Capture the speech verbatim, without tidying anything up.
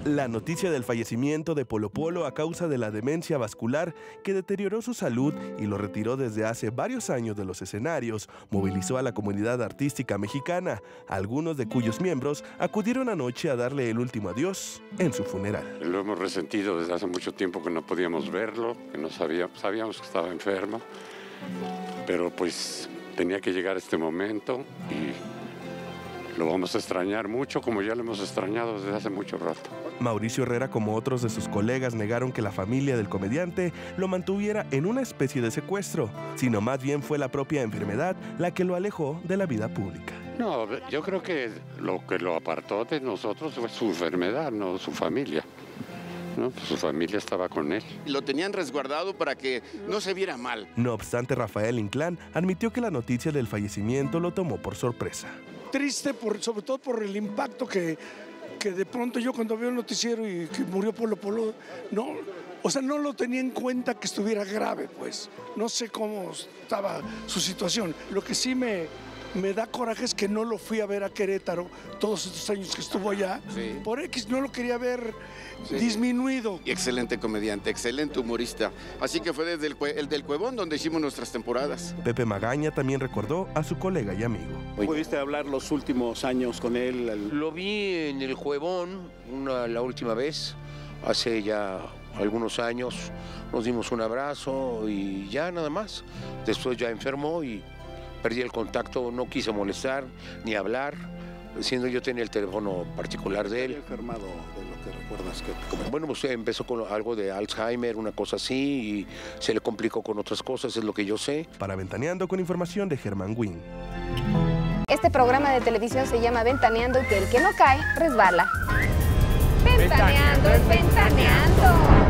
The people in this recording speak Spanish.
La noticia del fallecimiento de Polo Polo a causa de la demencia vascular que deterioró su salud y lo retiró desde hace varios años de los escenarios movilizó a la comunidad artística mexicana, algunos de cuyos miembros acudieron anoche a darle el último adiós en su funeral. Lo hemos resentido desde hace mucho tiempo que no podíamos verlo, que no sabíamos, sabíamos que estaba enfermo, pero pues tenía que llegar este momento y lo vamos a extrañar mucho, como ya lo hemos extrañado desde hace mucho rato. Mauricio Herrera, como otros de sus colegas, negaron que la familia del comediante lo mantuviera en una especie de secuestro, sino más bien fue la propia enfermedad la que lo alejó de la vida pública. No, yo creo que lo que lo apartó de nosotros fue su enfermedad, no su familia. ¿No? Pues su familia estaba con él. Lo tenían resguardado para que no se viera mal. No obstante, Rafael Inclán admitió que la noticia del fallecimiento lo tomó por sorpresa. Triste, por, sobre todo por el impacto que, que de pronto yo cuando veo el noticiero y que murió Polo Polo, no, o sea, no lo tenía en cuenta que estuviera grave, pues. No sé cómo estaba su situación. Lo que sí me, me da coraje es que no lo fui a ver a Querétaro todos estos años que estuvo allá. Sí. Por X no lo quería ver sí. disminuido. Y excelente comediante, excelente humorista. Así que fue desde el, el del Cuevón donde hicimos nuestras temporadas. Pepe Magaña también recordó a su colega y amigo. ¿Pudiste hablar los últimos años con él? El... Lo vi en el Cuevón una, la última vez, hace ya algunos años. Nos dimos un abrazo y ya nada más. Después ya enfermó y perdí el contacto, no quise molestar ni hablar, siendo yo tenía el teléfono particular de él. ¿Qué enfermado de lo que recuerdas? Que, como... Bueno, pues empezó con algo de Alzheimer, una cosa así, y se le complicó con otras cosas, es lo que yo sé. Para Ventaneando, con información de Germán Wynn. Este programa de televisión se llama Ventaneando y que el que no cae, resbala. Ventaneando es ventaneando.